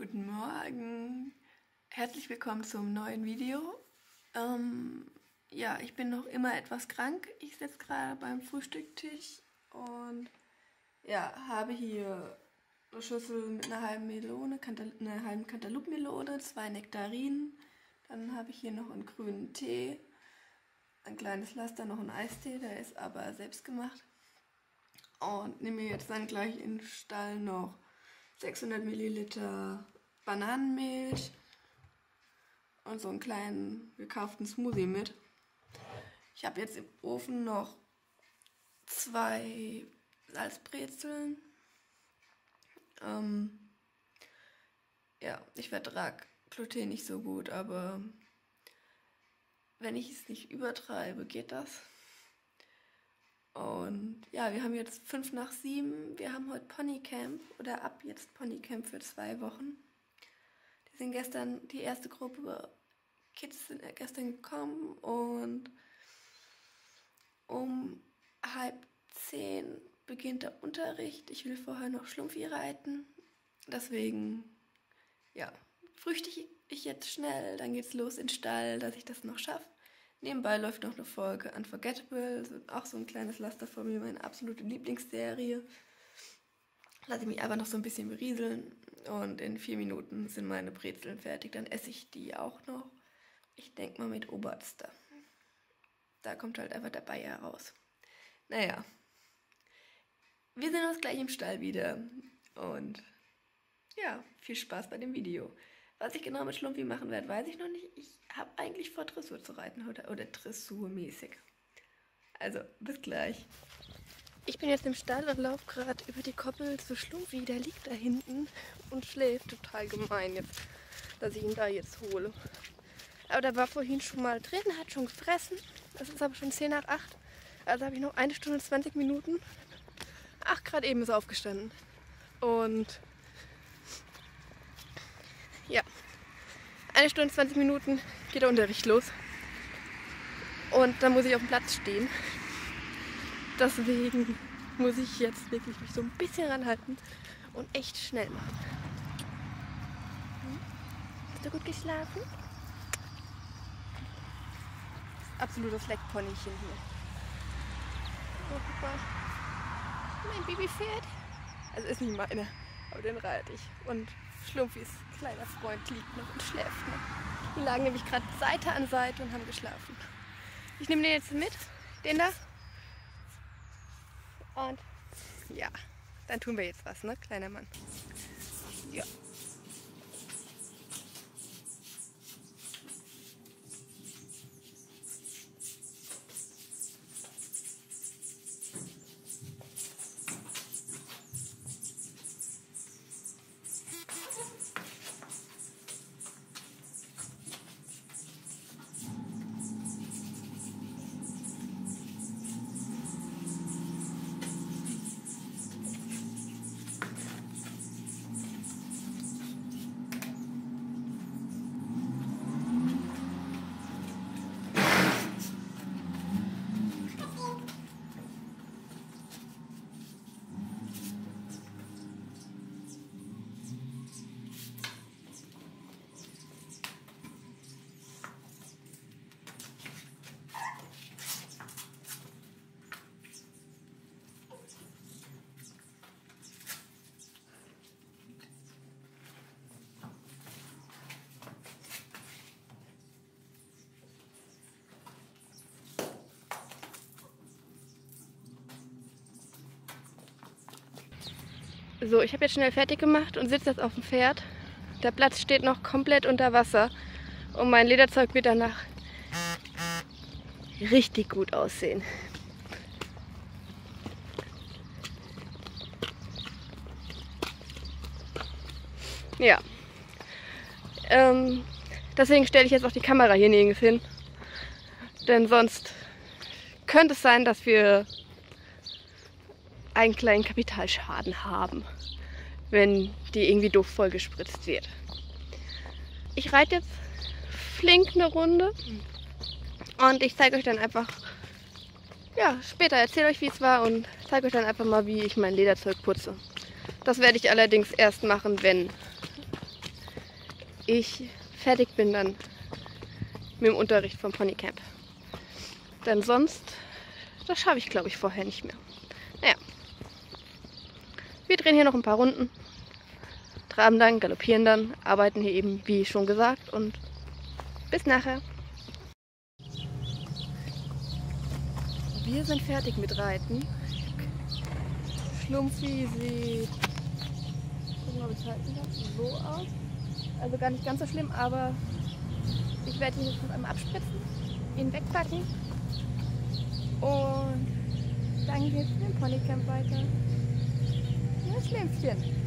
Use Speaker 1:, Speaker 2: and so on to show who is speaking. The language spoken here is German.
Speaker 1: Guten Morgen, herzlich willkommen zum neuen Video. Ja, ich bin noch immer etwas krank. Ich sitze gerade beim Frühstückstisch und ja, habe hier eine Schüssel mit einer halben Melone, einer halben Cantaloupe-Melone, 2 Nektarinen. Dann habe ich hier noch einen grünen Tee, ein kleines Laster, noch einen Eistee, der ist aber selbst gemacht. Und nehme mir jetzt dann gleich in den Stall noch 600 Milliliter Bananenmilch und so einen kleinen gekauften Smoothie mit. Ich habe jetzt im Ofen noch 2 Salzbrezeln. Ja, ich vertrage Gluten nicht so gut, aber wenn ich es nicht übertreibe, geht das. Und ja, wir haben jetzt 5 nach 7. Wir haben heute Ponycamp oder ab jetzt Ponycamp für 2 Wochen. Die erste Gruppe Kids sind gestern gekommen und um 9:30 beginnt der Unterricht. Ich will vorher noch Schlumpfi reiten. Deswegen, ja, frühstücke ich jetzt schnell, dann geht's los in den Stall, dass ich das noch schaffe. Nebenbei läuft noch eine Folge Unforgettable, auch so ein kleines Laster von mir, meine absolute Lieblingsserie. Lasse ich mich einfach noch so ein bisschen berieseln und in 4 Minuten sind meine Brezeln fertig. Dann esse ich die auch noch. Ich denke mal mit Oberster. Da kommt halt einfach der Bayer raus. Naja, wir sehen uns gleich im Stall wieder und ja, viel Spaß bei dem Video. Was ich genau mit Schlumpfi machen werde, weiß ich noch nicht. Ich habe eigentlich vor, Dressur zu reiten oder dressurmäßig. Also, bis gleich. Ich bin jetzt im Stall und laufe gerade über die Koppel zu Schlumpfi. Der liegt da hinten und schläft. Total gemein jetzt, dass ich ihn da jetzt hole. Aber der war vorhin schon mal drin, hat schon gefressen. Das ist aber schon 10 nach 8. Also habe ich noch 1 Stunde 20 Minuten. Ach, gerade eben ist er aufgestanden. Und ja, 1 Stunde 20 Minuten geht der Unterricht los. Und dann muss ich auf dem Platz stehen. Deswegen muss ich jetzt wirklich mich so ein bisschen ranhalten und echt schnell machen. Hast du gut geschlafen? Absolutes Leckponychen hier. Oh, guck mal. Mein Babypferd. Also ist nicht meine, aber den reite ich. Und Schlumpfis kleiner Freund liegt noch und schläft noch. Die lagen nämlich gerade Seite an Seite und haben geschlafen. Ich nehme den jetzt mit, den da. Und ja, dann tun wir jetzt was, ne, kleiner Mann? Ja. So, ich habe jetzt schnell fertig gemacht und sitze jetzt auf dem Pferd. Der Platz steht noch komplett unter Wasser und mein Lederzeug wird danach richtig gut aussehen. Ja, deswegen stelle ich jetzt auch die Kamera hier nirgends hin, denn sonst könnte es sein, dass wir einen kleinen Kapitalschaden haben, wenn die irgendwie doof vollgespritzt wird. Ich reite jetzt flink eine Runde und ich zeige euch dann einfach, ja, später erzähle euch, wie es war und zeige euch dann einfach mal, wie ich mein Lederzeug putze. Das werde ich allerdings erst machen, wenn ich fertig bin dann mit dem Unterricht vom Ponycamp. Denn sonst, das schaffe ich glaube ich vorher nicht mehr. Naja, wir drehen hier noch ein paar Runden, traben dann, galoppieren dann, arbeiten hier eben wie schon gesagt und bis nachher. Wir sind fertig mit Reiten. Schlumpfi sieht, gucken, ob ich halten kann, so aus. Also gar nicht ganz so schlimm, aber ich werde ihn jetzt noch einmal abspritzen, ihn wegpacken und dann geht es mit dem Ponycamp weiter. Ja, Schlämpchen.